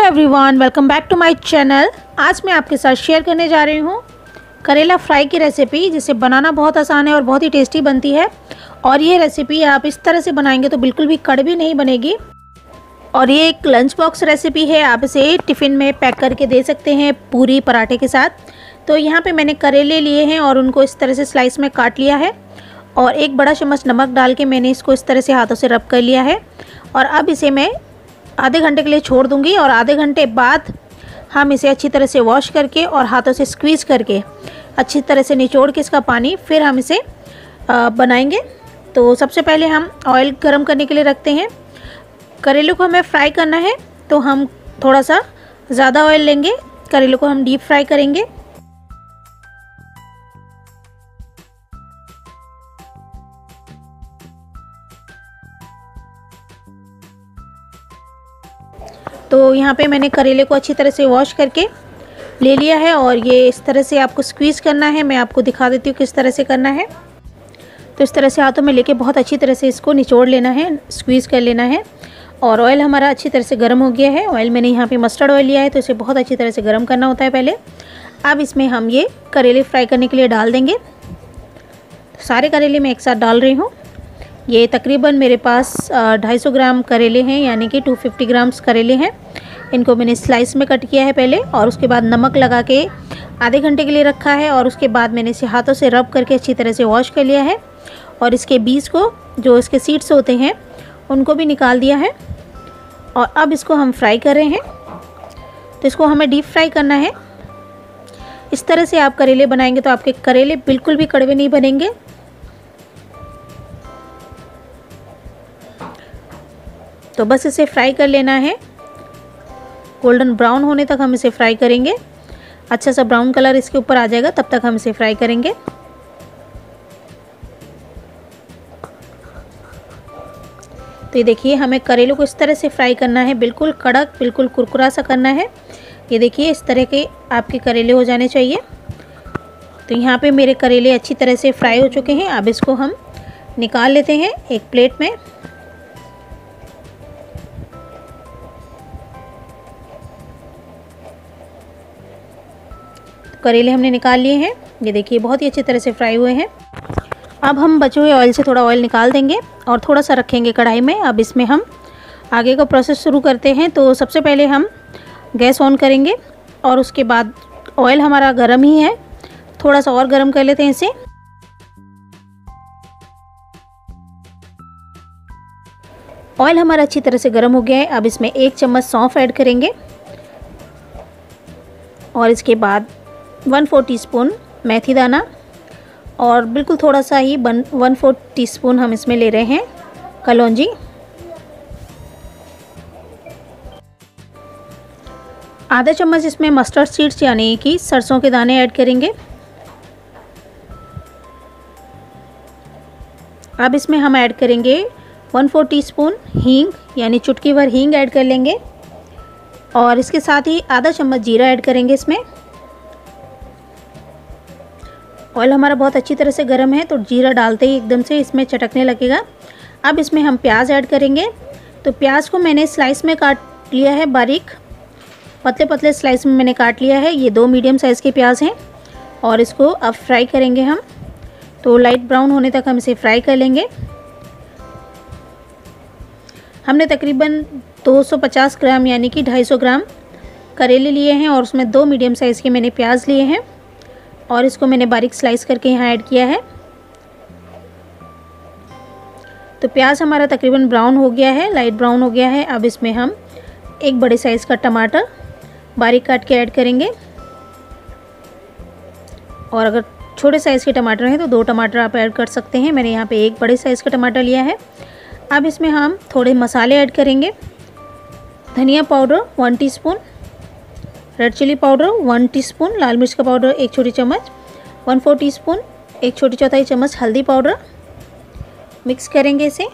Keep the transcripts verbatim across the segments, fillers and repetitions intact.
Everyone, welcome back to my channel. आज मैं आपके साथ शेयर करने जा रही हूँ करेला फ्राई की रेसिपी, जिसे बनाना बहुत आसान है और बहुत ही टेस्टी बनती है। और ये रेसिपी आप इस तरह से बनाएंगे तो बिल्कुल भी कड़वी नहीं बनेगी। और ये एक लंच बॉक्स रेसिपी है, आप इसे टिफ़िन में पैक करके दे सकते हैं पूरी पराठे के साथ। तो यहाँ पे मैंने करेले लिए हैं और उनको इस तरह से स्लाइस में काट लिया है और एक बड़ा चम्मच नमक डाल के मैंने इसको इस तरह से हाथों से रब कर लिया है। और अब इसे मैं आधे घंटे के लिए छोड़ दूंगी और आधे घंटे बाद हम इसे अच्छी तरह से वॉश करके और हाथों से स्क्वीज़ करके अच्छी तरह से निचोड़ के इसका पानी फिर हम इसे बनाएंगे। तो सबसे पहले हम ऑयल गरम करने के लिए रखते हैं। करेले को हमें फ्राई करना है तो हम थोड़ा सा ज़्यादा ऑयल लेंगे। करेले को हम डीप फ्राई करेंगे। तो यहाँ पे मैंने करेले को अच्छी तरह से वॉश करके ले लिया है और ये इस तरह से आपको स्क्वीज़ करना है। मैं आपको दिखा देती हूँ किस तरह से करना है। तो इस तरह से हाथों में लेके बहुत अच्छी तरह से इसको निचोड़ लेना है, स्क्वीज़ कर लेना है। और ऑयल हमारा अच्छी तरह से गर्म हो गया है। ऑयल मैंने यहाँ पे मस्टर्ड ऑयल लिया है, तो इसे बहुत अच्छी तरह से गर्म करना होता है पहले। अब इसमें हम ये करेले फ्राई करने के लिए डाल देंगे। सारे करेले मैं एक साथ डाल रही हूँ। ये तकरीबन मेरे पास ढाई सौ ग्राम करेले हैं, यानी कि दो सौ पचास ग्राम्स करेले हैं। इनको मैंने स्लाइस में कट किया है पहले और उसके बाद नमक लगा के आधे घंटे के लिए रखा है। और उसके बाद मैंने इसे हाथों से रब करके अच्छी तरह से वॉश कर लिया है और इसके बीज को, जो इसके सीड्स होते हैं, उनको भी निकाल दिया है। और अब इसको हम फ्राई कर रहे हैं। तो इसको हमें डीप फ्राई करना है। इस तरह से आप करेले बनाएंगे तो आपके करेले बिल्कुल भी कड़वे नहीं बनेंगे। तो बस इसे फ्राई कर लेना है। गोल्डन ब्राउन होने तक हम इसे फ्राई करेंगे। अच्छा सा ब्राउन कलर इसके ऊपर आ जाएगा, तब तक हम इसे फ्राई करेंगे। तो ये देखिए, हमें करेलों को इस तरह से फ्राई करना है, बिल्कुल कड़क, बिल्कुल कुरकुरा सा करना है। ये देखिए, इस तरह के आपके करेले हो जाने चाहिए। तो यहाँ पे मेरे करेले अच्छी तरह से फ्राई हो चुके हैं। अब इसको हम निकाल लेते हैं एक प्लेट में। करेले हमने निकाल लिए हैं। ये देखिए, बहुत ही अच्छी तरह से फ्राई हुए हैं। अब हम बचे हुए ऑयल से थोड़ा ऑयल निकाल देंगे और थोड़ा सा रखेंगे कढ़ाई में। अब इसमें हम आगे का प्रोसेस शुरू करते हैं। तो सबसे पहले हम गैस ऑन करेंगे और उसके बाद ऑयल हमारा गर्म ही है, थोड़ा सा और गर्म कर लेते हैं इसे। ऑयल हमारा अच्छी तरह से गर्म हो गया है। अब इसमें एक चम्मच सौंफ ऐड करेंगे और इसके बाद वन फोर टीस्पून मेथी दाना और बिल्कुल थोड़ा सा ही वन वन फोर टीस्पून हम इसमें ले रहे हैं कलौंजी। आधा चम्मच इसमें मस्टर्ड सीड्स यानी कि सरसों के दाने ऐड करेंगे। अब इसमें हम ऐड करेंगे वन फोर टीस्पून हींग, यानी चुटकी भर हींग ऐड कर लेंगे। और इसके साथ ही आधा चम्मच जीरा ऐड करेंगे इसमें। ऑयल हमारा बहुत अच्छी तरह से गर्म है, तो जीरा डालते ही एकदम से इसमें चटकने लगेगा। अब इसमें हम प्याज ऐड करेंगे। तो प्याज को मैंने स्लाइस में काट लिया है, बारीक पतले पतले स्लाइस में मैंने काट लिया है। ये दो मीडियम साइज़ के प्याज हैं और इसको अब फ्राई करेंगे हम। तो लाइट ब्राउन होने तक हम इसे फ्राई कर लेंगे। हमने तकरीबन दो सौ पचास ग्राम यानी कि ढाई सौ ग्राम करेले लिए हैं और उसमें दो मीडियम साइज़ के मैंने प्याज लिए हैं और इसको मैंने बारीक स्लाइस करके यहाँ ऐड किया है। तो प्याज हमारा तकरीबन ब्राउन हो गया है, लाइट ब्राउन हो गया है। अब इसमें हम एक बड़े साइज़ का टमाटर बारीक काट के ऐड करेंगे। और अगर छोटे साइज़ के टमाटर हैं तो दो टमाटर आप ऐड कर सकते हैं। मैंने यहाँ पे एक बड़े साइज़ का टमाटर लिया है। अब इसमें हम थोड़े मसाले ऐड करेंगे। धनिया powder one teaspoon, red chilli powder one teaspoon, लाल मिर्च का पाउडर एक छोटी चम्मच, वन फोर टीस्पून, एक छोटी चौथाई चम्मच हल्दी पाउडर। मिक्स करेंगे इसे।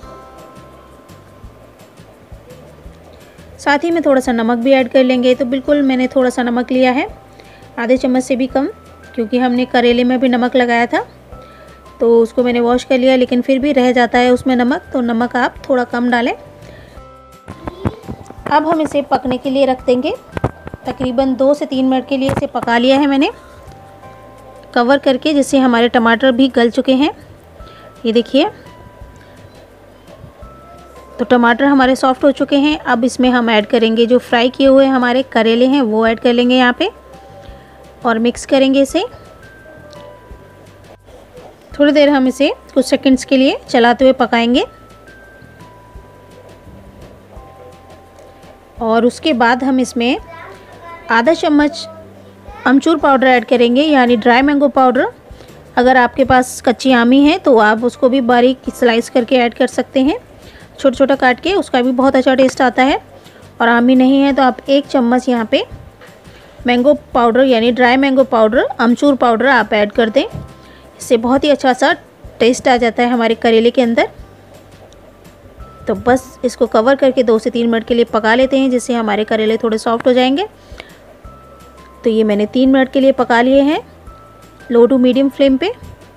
साथ ही में थोड़ा सा नमक भी ऐड कर लेंगे। तो बिल्कुल मैंने थोड़ा सा नमक लिया है, आधे चम्मच से भी कम, क्योंकि हमने करेले में भी नमक लगाया था। तो उसको मैंने वॉश कर लिया, लेकिन फिर भी रह जाता है उसमें नमक, तो नमक आप थोड़ा कम डालें। अब हम इसे पकने के लिए रख देंगे। तकरीबन दो से तीन मिनट के लिए इसे पका लिया है मैंने कवर करके, जिससे हमारे टमाटर भी गल चुके हैं। ये देखिए, तो टमाटर हमारे सॉफ्ट हो चुके हैं। अब इसमें हम ऐड करेंगे जो फ्राई किए हुए हमारे करेले हैं, वो ऐड कर लेंगे यहाँ पे और मिक्स करेंगे इसे। थोड़ी देर हम इसे कुछ सेकंड्स के लिए चलाते हुए पकाएंगे और उसके बाद हम इसमें आधा चम्मच अमचूर पाउडर ऐड करेंगे, यानी ड्राई मैंगो पाउडर। अगर आपके पास कच्ची आमी है तो आप उसको भी बारीक स्लाइस करके ऐड कर सकते हैं, छोटा छोटा काट के, उसका भी बहुत अच्छा टेस्ट आता है। और आमी नहीं है तो आप एक चम्मच यहाँ पे मैंगो पाउडर यानी ड्राई मैंगो पाउडर, अमचूर पाउडर आप ऐड कर दें। इससे बहुत ही अच्छा सा टेस्ट आ जाता है हमारे करेले के अंदर। तो बस इसको कवर करके दो से तीन मिनट के लिए पका लेते हैं, जिससे हमारे करेले थोड़े सॉफ्ट हो जाएंगे। तो ये मैंने तीन मिनट के लिए पका लिए हैं लो टू मीडियम फ्लेम पे।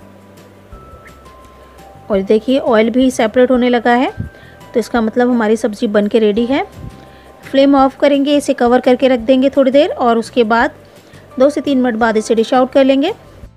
और देखिए ऑयल भी सेपरेट होने लगा है, तो इसका मतलब हमारी सब्ज़ी बन के रेडी है। फ्लेम ऑफ करेंगे, इसे कवर करके रख देंगे थोड़ी देर और उसके बाद दो से तीन मिनट बाद इसे डिश आउट कर लेंगे।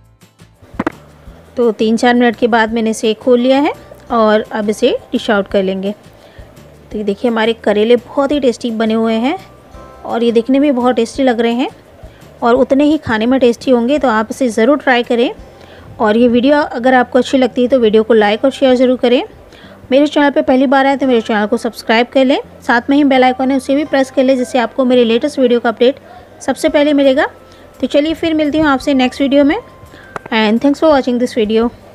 तो तीन चार मिनट के बाद मैंने इसे खोल लिया है और अब इसे डिश आउट कर लेंगे। तो ये देखिए हमारे करेले बहुत ही टेस्टी बने हुए हैं और ये दिखने में बहुत टेस्टी लग रहे हैं और उतने ही खाने में टेस्टी होंगे। तो आप इसे ज़रूर ट्राई करें और ये वीडियो अगर आपको अच्छी लगती है तो वीडियो को लाइक और शेयर ज़रूर करें। मेरे चैनल पे पहली बार आए तो मेरे चैनल को सब्सक्राइब कर लें, साथ में ही बेल आइकन है उसे भी प्रेस कर लें, जिससे आपको मेरे लेटेस्ट वीडियो का अपडेट सबसे पहले मिलेगा। तो चलिए फिर मिलती हूँ आपसे नेक्स्ट वीडियो में and thanks for watching this video.